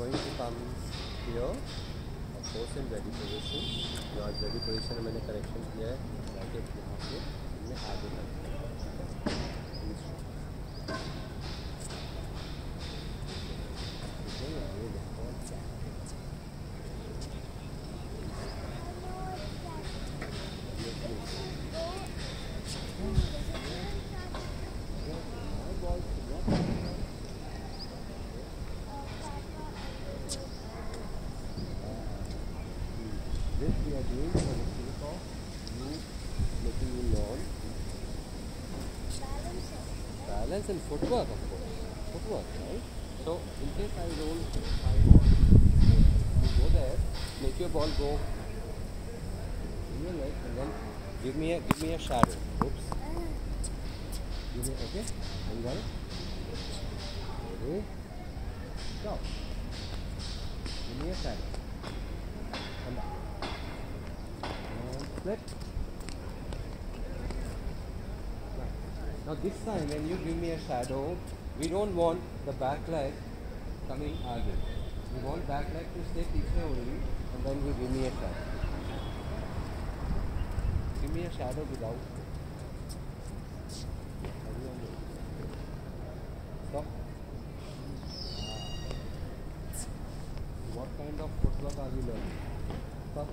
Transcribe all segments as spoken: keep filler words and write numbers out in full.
going to come here, of course in ready position. जो आज ready position में मैंने correction किया है, जाके यहाँ से हमने आगे करना है। This we are doing for the sake of you making you learn balance and footwork, of course. Footwork, right? So in case I roll my ball, you go there, make your ball go in your leg, and then give me a give me a shadow. Oops. Give me okay. And got it. Ready? Go. Give me a shadow. Come back. Split. Now this time when you give me a shadow, we don't want the back leg coming आगे. We want back leg to stay पीछे only, and then you give me a shadow. Give me a shadow without. Stop. What kind of footwork are we learning? Stop.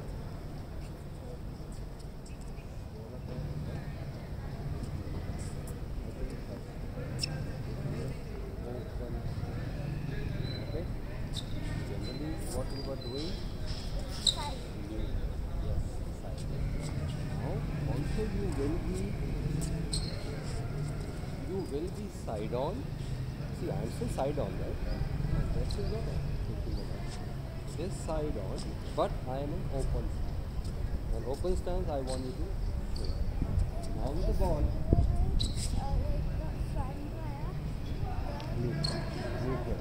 What you were doing? Side. Yes, side. Now, also you will be, you will be side on. See, I am still side on, right? This is not this side on, but I am in open stance. On open stance, I want you to swing. Now with the ball. Neutral. Neutral.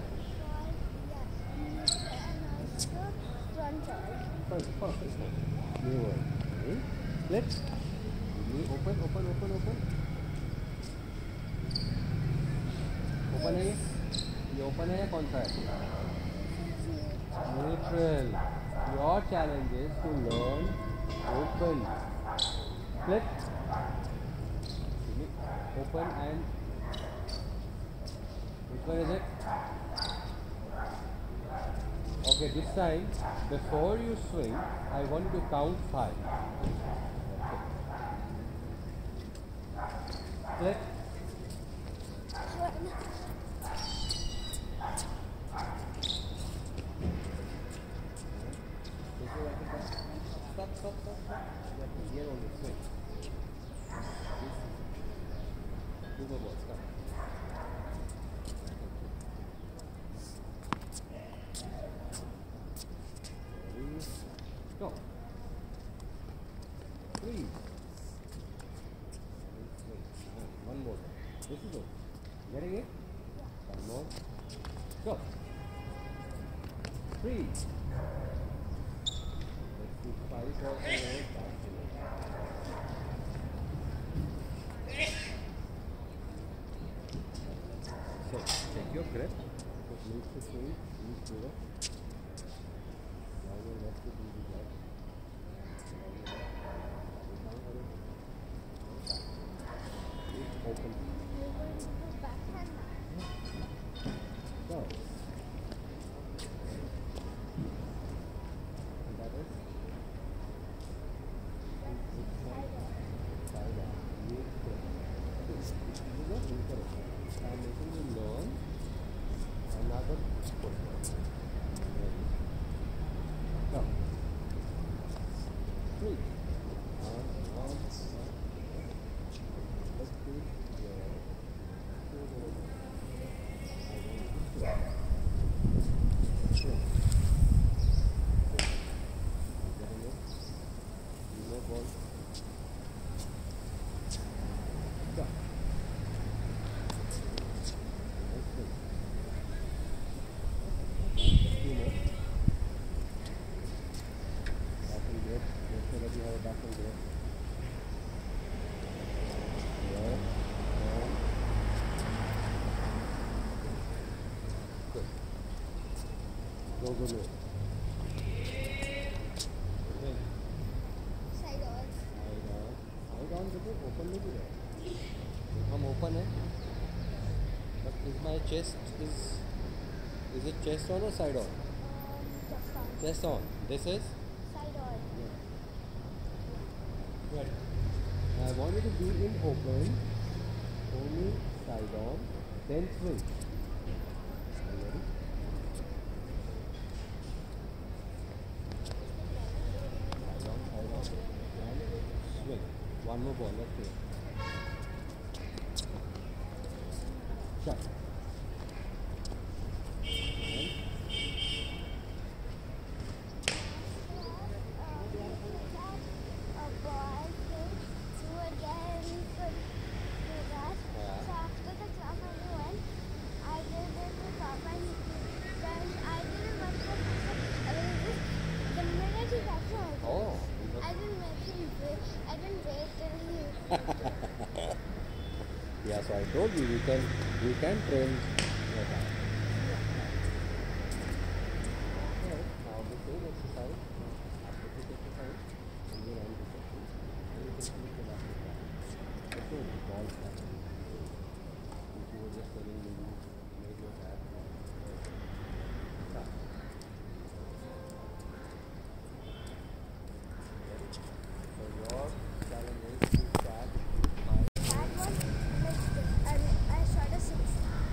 Perfect, perfect. New one. Okay. Let's open, open, open, open. Open है ये? ये open है या कौन सा है? Neutral. Your challenge is to learn open. Split. Open and which one is it? Okay, this time, before you swing, I want you to count five. Okay. Split. Stop, stop, stop, stop. You have to gear on the swing. Two more balls, stop. Go. Please. One more. This is it. Getting it? One more. Go. Three. Let's do five balls in a row. So, take your grip. Just move the swing. Move to it. Now you're left to do the left. Open. Go. And that is side down. I'm making you learn another footwork. Go. Three. One, one. Let's do it. Go. No good way. Side on. Side on. Side on देखो open नहीं भी है. हम open है. But is my chest is is it chest on or side on? Um, just on. Chest on. This is. Side on. Right. I want you to be in open. Only side on. Then swing. Are you ready? Side on, side on. And swing. One more ball. Let's play. Shot. A ball thing to again put do that. Yeah. So after the class I went, I did it with Papa and then I didn't want to I mean just the minute he got to my Oh. I didn't make him wait. I didn't wait till he Yeah, so I told you we can we can train your back. Okay, now the same exercise. After this exercise, when you run this exercise, then you can finish the last exercise. Okay, the ball back. If you were just telling me you made your back. Start. So your challenge is to catch by that one like this. I mean I shot a six.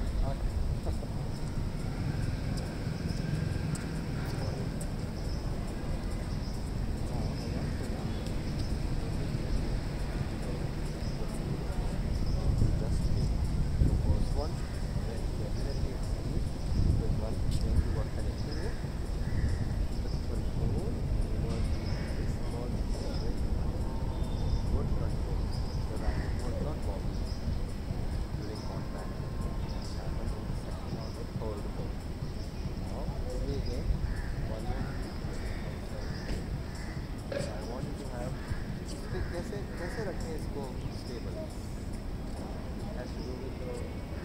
कैसे कैसे रखें इसको stable has to do with the,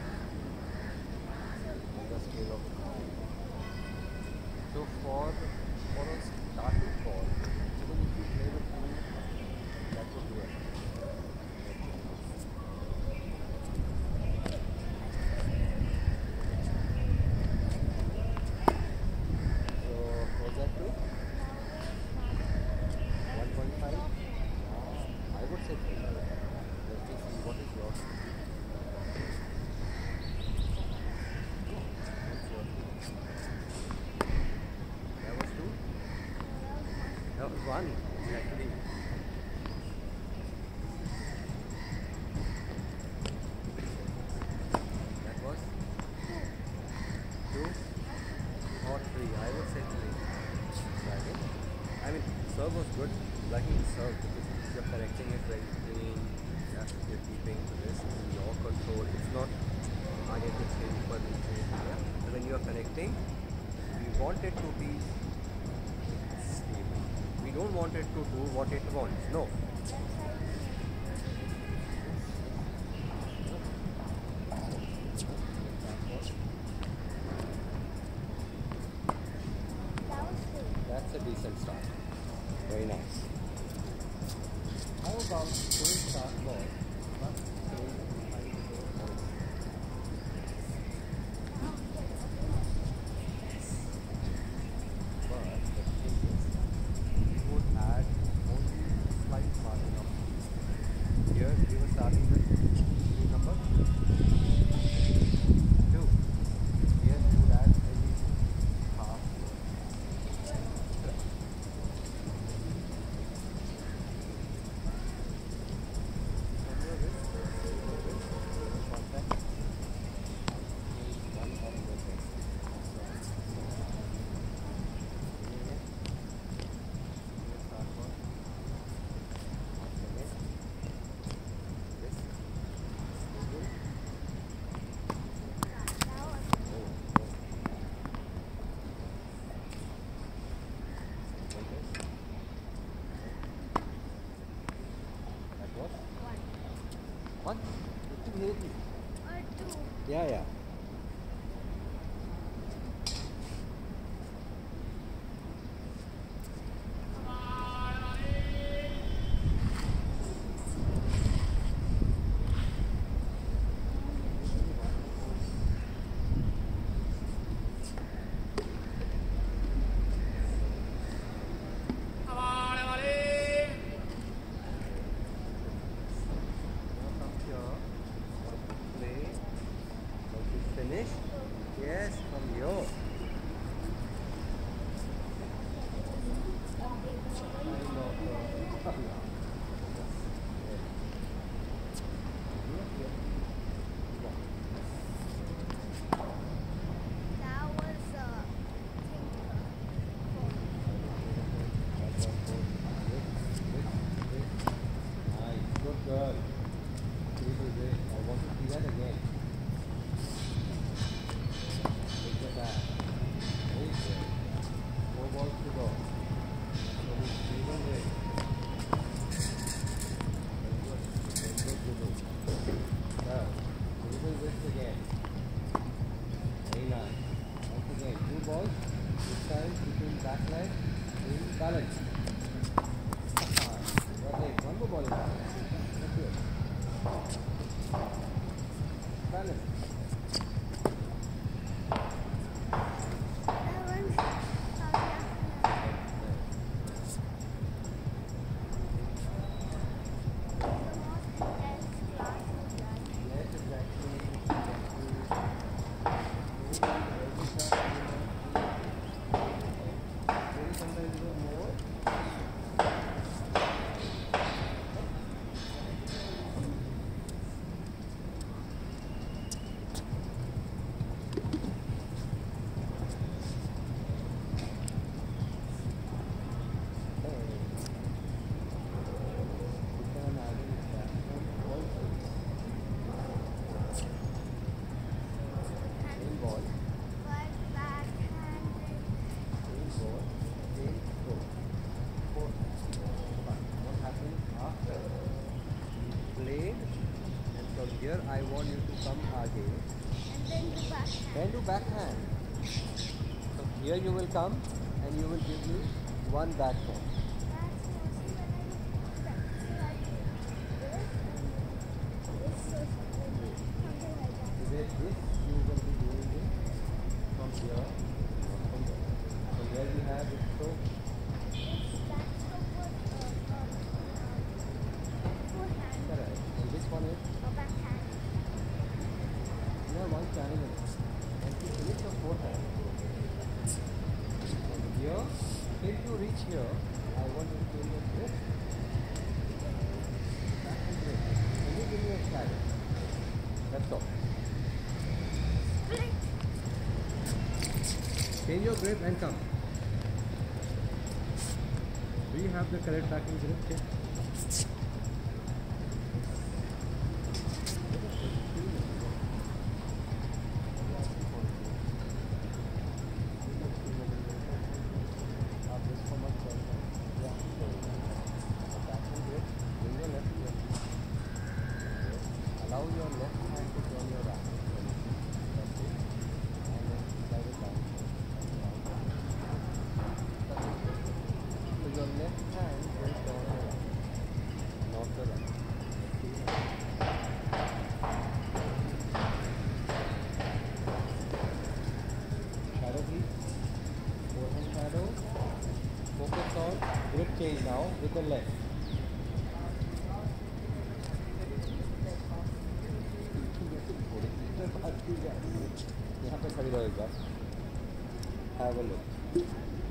the scale of so for for a starting ball even if you play with two that would do it. So was that two? one point five? I would say three. Let me see what is yours. That was two? That was one, actually. That was two or three. I would say three. Try again. I mean, serve was good. Lucky serve because you're correcting it very clean. Yeah, you're keeping this in your control. It's not आगे पीछे ऊपर नीचे. Yeah. When you are connecting, we want it to be stable. We don't want it to do what it wants. No. That was three. That's a decent start. Very nice. How about going start ball? But throwing behind the goal ball. But the thing is, you would add only slight margin of error. Here we were starting with three number two. Here you would add maybe half. What? It will help you. Or two. Yeah, yeah. That was uh, Nice, good girl. Really great. I want to see that again. Look at that. Very good. Four balls to go. So he's really great. Very good. Very good, Guru. Now, dribble this again. Very nice. Once again, two balls. This time keeping back leg in balance. Right, one more ball in balance. That's good. Balance. that one's Yes, exactly. Maybe sometimes you know more. Same ball, but backhanded. same ball, same stroke. Four. But what happens after you played, and from here I want you to come again. And then the backhand. Then do backhand. So here you will come and you will give me one backhand. That's mostly when I practice like this and this so something like that. Is it this? You will be doing it from here, not from there. So here we have it. So It's that support uh, um, um, forehand correct. And this one is or backhand. you have one channel in it. And to finish your forehand, from here till you reach here, I want you to do your grip. Back and grip. Can you give me a shadow? That's all. Split. Change your grip and come. Do you have the correct backing grip? Check. Allow your left hand to turn your right. That's it. And then slide it down. So your left hand will turn your right, not the right. Shadow please. Forehand shadow. Focus on grip change now with the left. यहाँ पे खड़ी रहो एक बार have a look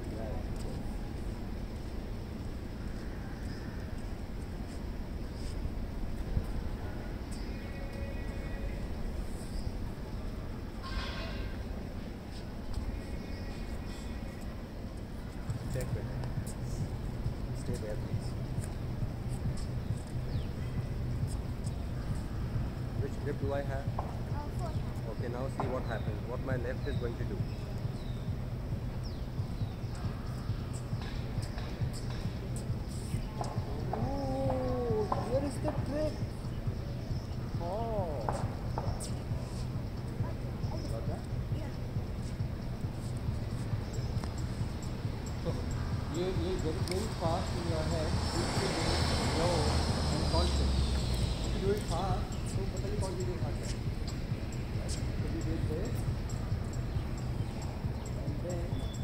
check it stay there please which grip do I have Uh, forehand. okay now see what happens what my left is going to do oh here is the trick oh got that Yeah. so you you get it very fast in your head you should do it slow and constant if you do it fast तो पता नहीं कौन सी देख आता है so you did this and then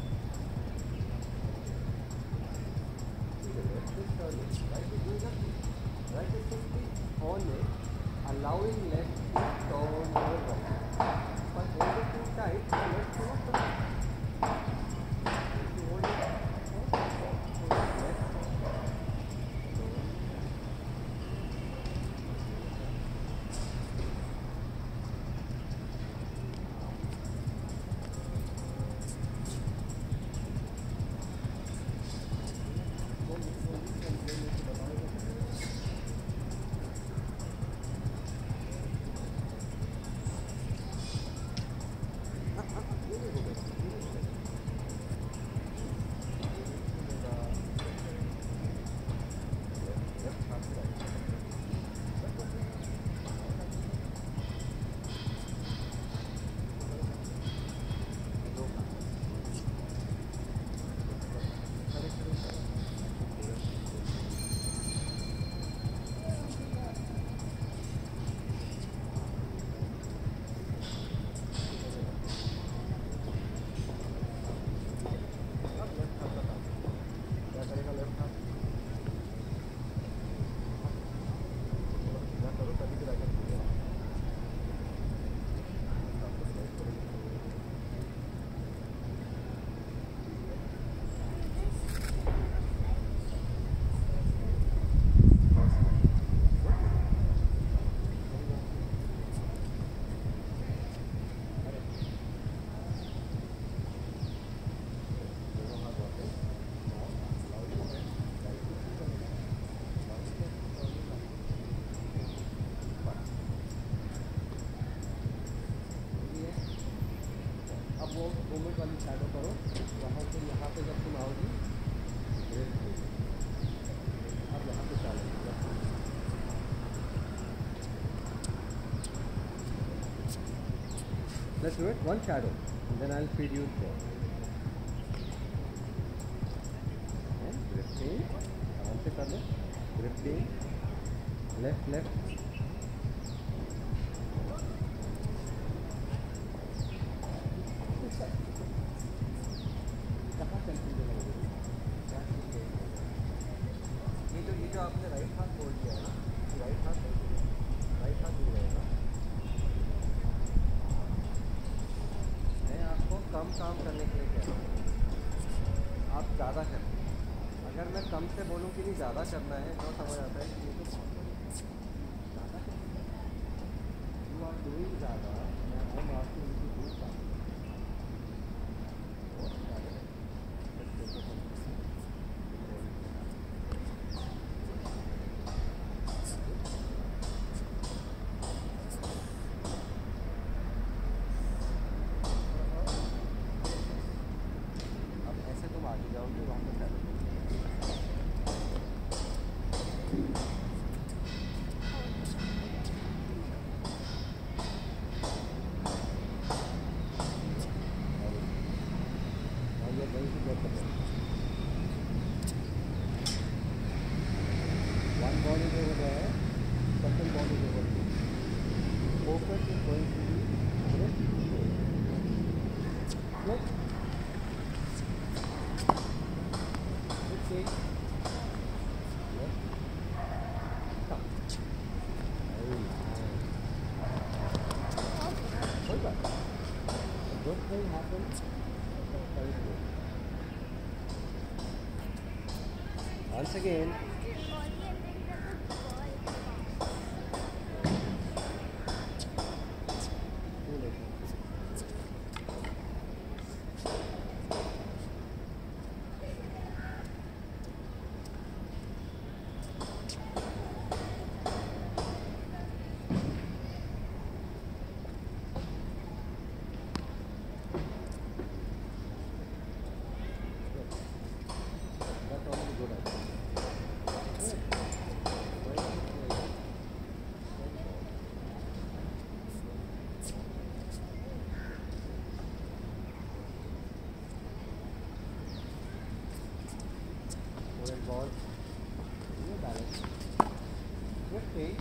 the left is turning right is doing nothing right is simply on it allowing left to turn over if I hold it too tight the left will not turn if you hold it so left so movement वाली shadow करो, वहाँ से यहाँ पे जब तुम आओगी break हो, अब यहाँ पे चालू Let's do it one shadow and then I'll feed you four. And drifting, आराम से कर लो, drifting, left left. ये जो ये जो आपने राइट हाथ मोड़ दिया है ना, राइट हाथ राइट हाथ दूर रहेगा। मैं आपको कम काम करने के लिए कह रहा हूँ, आप ज़्यादा करें। अगर मैं कम से बोलूँ कि नहीं ज़्यादा करना है तो समझ आता है कि ये तो ज़्यादा यू आर डूइंग ज़्यादा, मैं I am asking you to do कम। आगे जाओगे वहाँ पर shadow Now you are going to get the ball. One ball is over there, second ball is over here. Focus is going to be left left. Okay. Left. Stop. Very nice. Hold back. A good thing happens. Very good. Once again. Too late. That's already good. I think. Good. Very good. Four and ball. New balance. Drifting.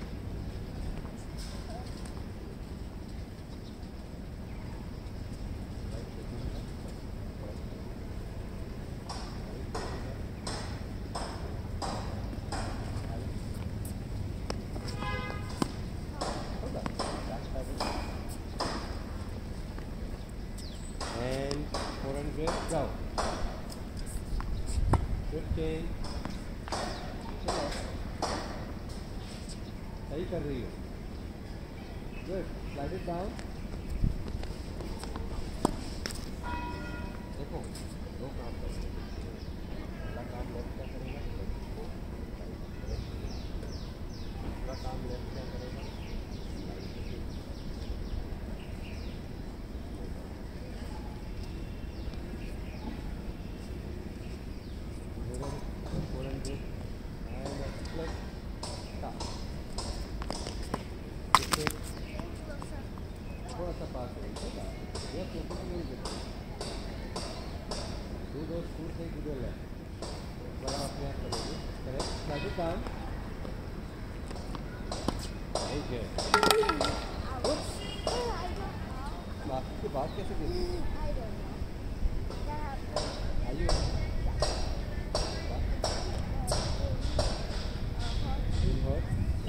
Right, taking it up. Correct. Right, taking it up. Balance. Hold on. Back paddle. And four and drift. Go. Drifting. चलो. सही कर रही हो. Good. Slide it down. देखो दो काम करेंगे, पहला काम लेफ्ट क्या करेगा, दूसरा काम लेफ्ट क्या करेगा, four and and plus start. थोड़ा सा पास करेगा, ये फोकस नहीं देते। Do those two things with your left. बड़ा अपने आप करोगे, correct, slide it down. Okay. Oops. Plastic के बाद कैसे देते हो? Are you? Invert.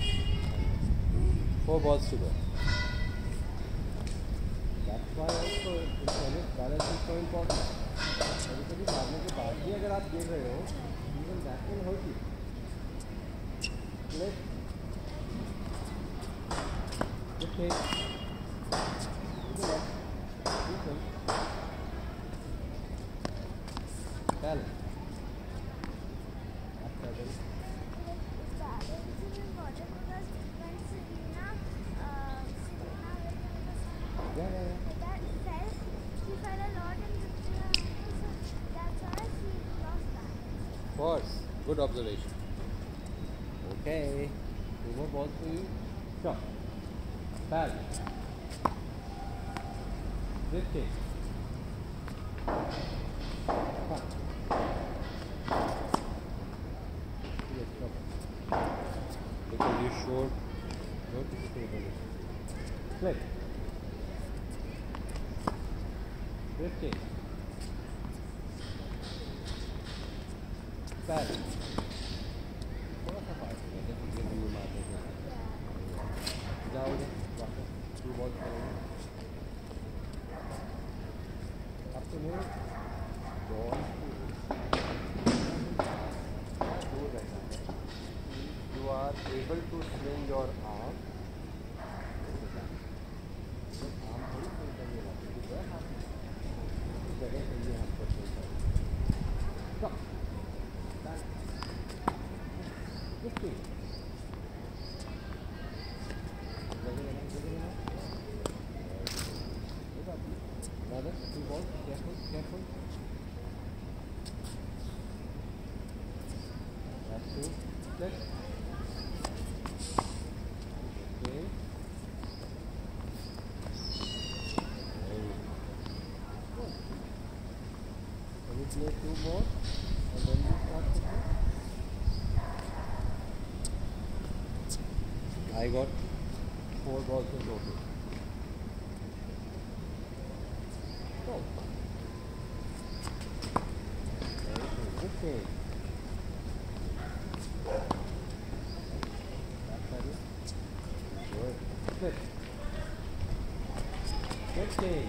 Four balls to go. That's why also in tennis balance is so important. कभी कभी मारने के बाद भी अगर आप गिर रहे हो, even that can hurt you. Left. Good take. To the left. Listen. Balance. Up pedal. Yeah, yeah, yeah. That fell, she fell a lot in the course. Good observation. Okay. Two more balls for you. Sure. Pal. Drifting. Fun. Yes, stop. Because you showed noticeable. Flip. Drifting. Pal. थोड़ा सा fast है जैसे कि हम मारते हैं जाओगे वापस टू बॉल करोगे अब तुम्हें बॉल दूर रहना है you are able to swing your arm arm थोड़ी स्विंग करने लगती है हाथ जगह चाहिए आपको स्विंग करना fifty. Another two balls. Careful, careful. That's two. Let's. Okay. Very good. Can we play two more and then we start the game? I got four balls in total. Oh. Okay. That's it. Good. Good. Good game.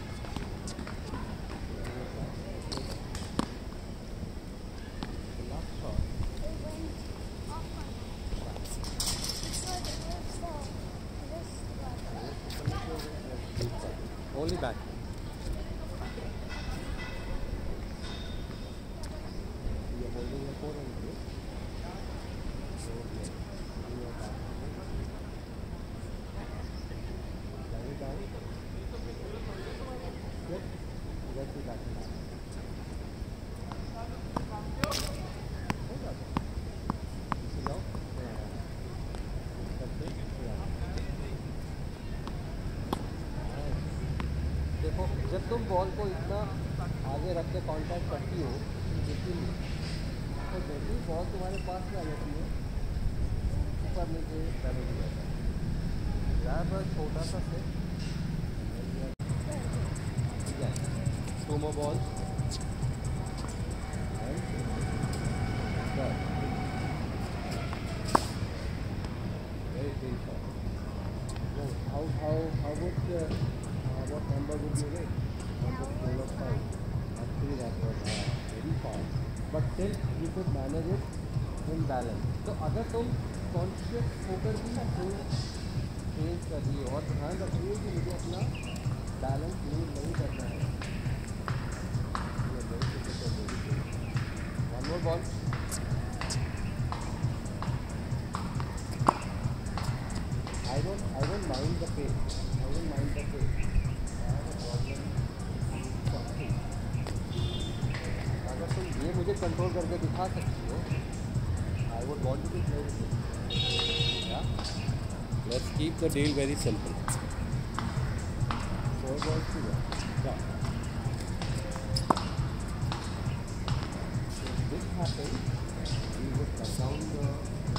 The last shot. It went off on Only back. You are holding your phone on this. So, yes. You are back. Lie it down. Good. Get the back now. Hold up. Sit down. Yeah. That's it. Yeah. देखो जब तुम ball को इतना आगे रख के contact करती हो इसीलिए तो जब भी बॉल तुम्हारे पास में आ जाती है ऊपर नीचे डैमेज हो जाता है यहाँ पर छोटा सा से two more ball very great shot how how how would what number would you rate on the scale of five? Actually that was uh, very fast. But still you could manage it in balance. तो अगर तुम conscious होकर भी swing change कर रही हो और ध्यान रखिए कि मुझे अपना बैलेंस लूज नहीं करना है. One more ball. I don't I don't mind the pace. I don't mind the pace. अगर तुम ये मुझे कंट्रोल करके दिखा सकती हो I would want to be play with you या let's keep the deal very simple four balls to go या this happens we would cut down the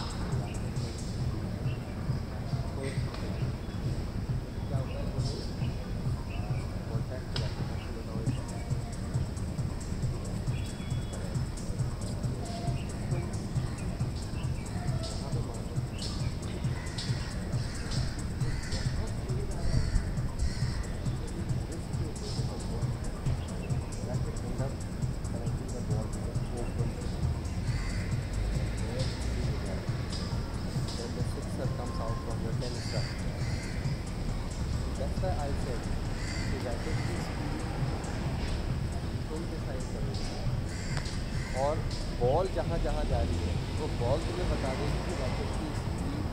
That's why I said कि रैकेट की speed तुम decide करोगे और ball जहाँ जहाँ जा रही है वो बॉल तुम्हें बता देगी कि रैकेट की speed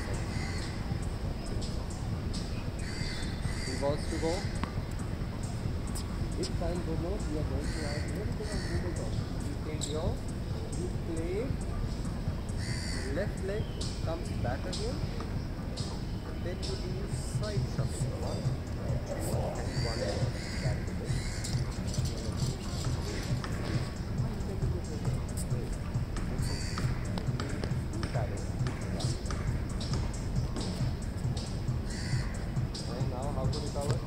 Three balls to go. This time Bruno, we are going to add a little bit of movement also. You take your You play, left leg comes back again, then you do side shuffle. One and one leg. Back to this. And now how to recover?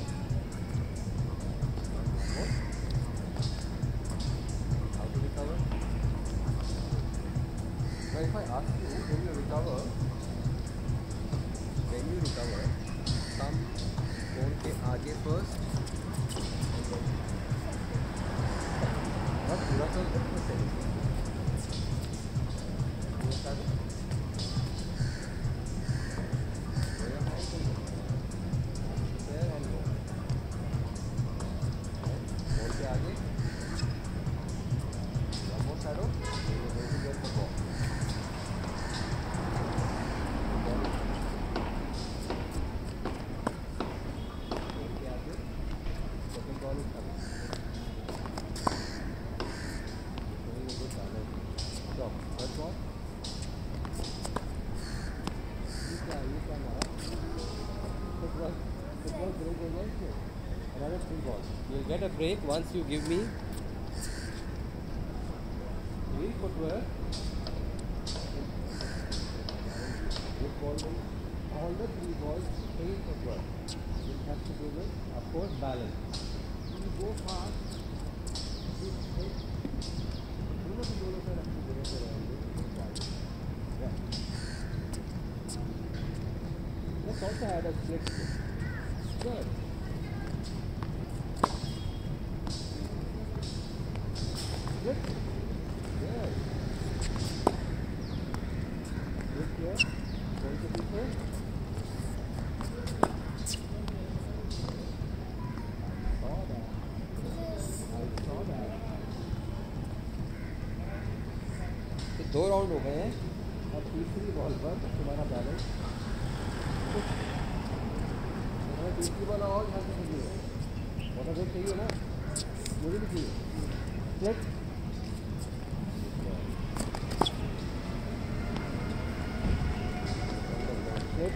How to recover? Now if I ask you, when you recover, when you recover, come phone के आगे first, not पूरा कर दो, बस ऐसे। ये सारे, where am I going? There and go. Phone के आगे, one more shadow, then you're going to get the ball. Another three balls. You'll get a break once you give me three footwork. This ball will, all the three balls, three footwork. You have to do this, of course, balance. You go fast, you take, दोनों की दोनों से रखते जगह पे रहेंगे. Yeah. Let's also add a split. Good. Good. Good. Good here. Going to be first. I saw that. I saw that. तो दो राउंड हो गए हैं. अब तीसरी बॉल पर तुम्हारा बैलेंस तुम्हारा तीसरी बॉल और ध्यान से चाहिए. बहुत अधिक चाहिए ना, मुझे भी चाहिए. Split. Split.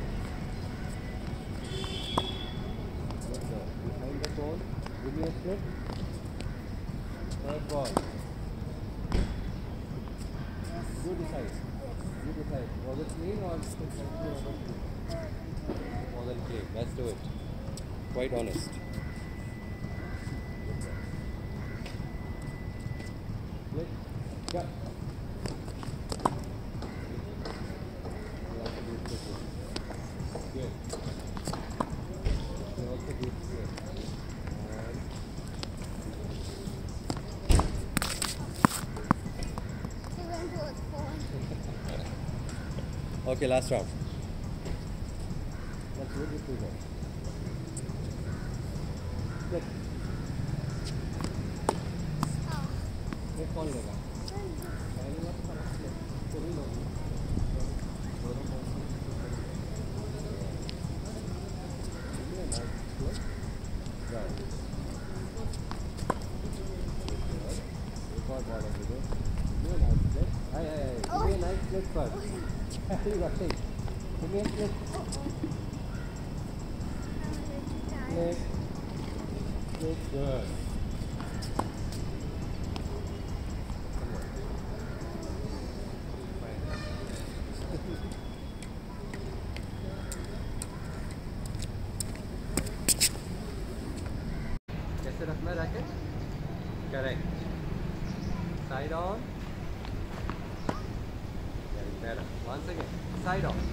Behind the ball, give me a split. Third ball. You decide. You decide. Was it clean or was it wasn't clean? Let's do it. Quite honest. Split. Cut. You also do split one. Good. You also do split. And He went towards phone. okay, last round. Let's do this two balls. Split. Oh. Split कौन लेगा? पहले वाला तो सारा split. तो ही लोगे. दोनों balls को give me a nice split. Right. Good. एक और ball है तुझे. Give me a nice split. Hey, hey, hey. Give me a nice split first. You got it. Give me a split. Split. Split. Good. Come on. कैसे रखना है racket? Correct. Side on. Getting better. Once again. Side on.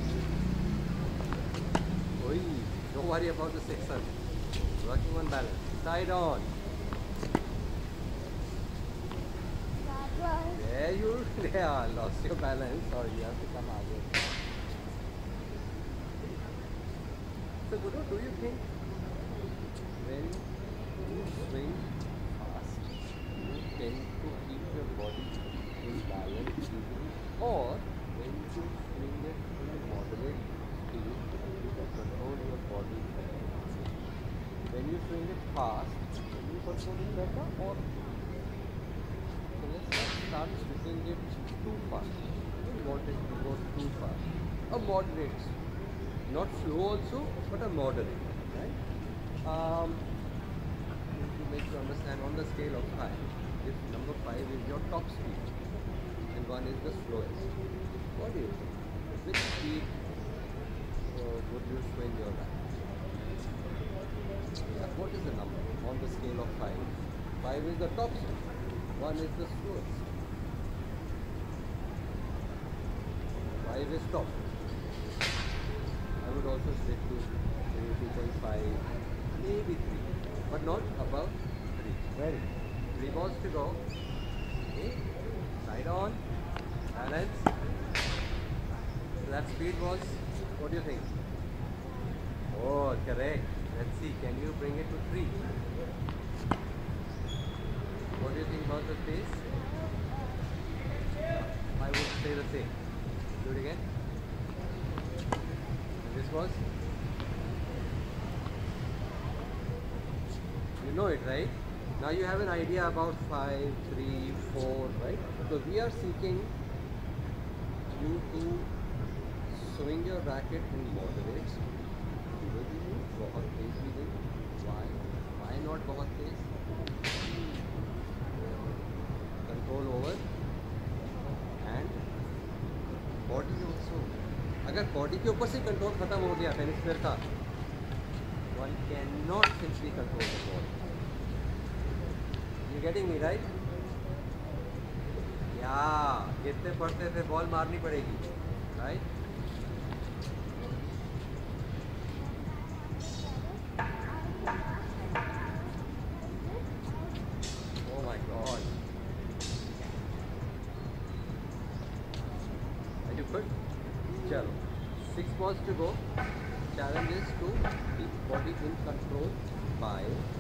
Oi, don't worry about the section. Working on balance. Side on. That was. There you yeah, lost your balance or you have to come again. So Guru, do you think when you swing fast, you tend to keep your body in balance easily, or when you swing it in moderate speed, you can control your body better? When you swing it fast, can you control it better or so let's start. start stripping it too far. You don't want it to go too far. A moderate, not slow also, but a moderate, right? Um, to make you understand, on the scale of five, if number five is your top speed and one is the slowest, what do you think? Which speed uh, would you swing your racket? Yeah, what is the number on the scale of five? five is the top speed, one is the slowest. five is top. I would also stick to maybe two point five, maybe three, but not above three. Very good. Three balls to go. Okay, side on, balance. So that speed was, what do you think? Oh, correct. Let's see, can you bring it to three? What do you think about the pace? I would say the same. Do it again. And this was? You know it, right? Now you have an idea about five, three, four, right? So we are seeking you to swing your racket in moderate. बहुत तेज भी नहीं. Why? Why not बहुत तेज? Control over and body also. अगर body के ऊपर से control खत्म हो गया tennis player का, one cannot simply control the ball. You getting me right? Yeah, गिरते पड़ते फिर ball मारनी पड़ेगी, right? Chalo. Six balls to go. Challenge is to keep body in control by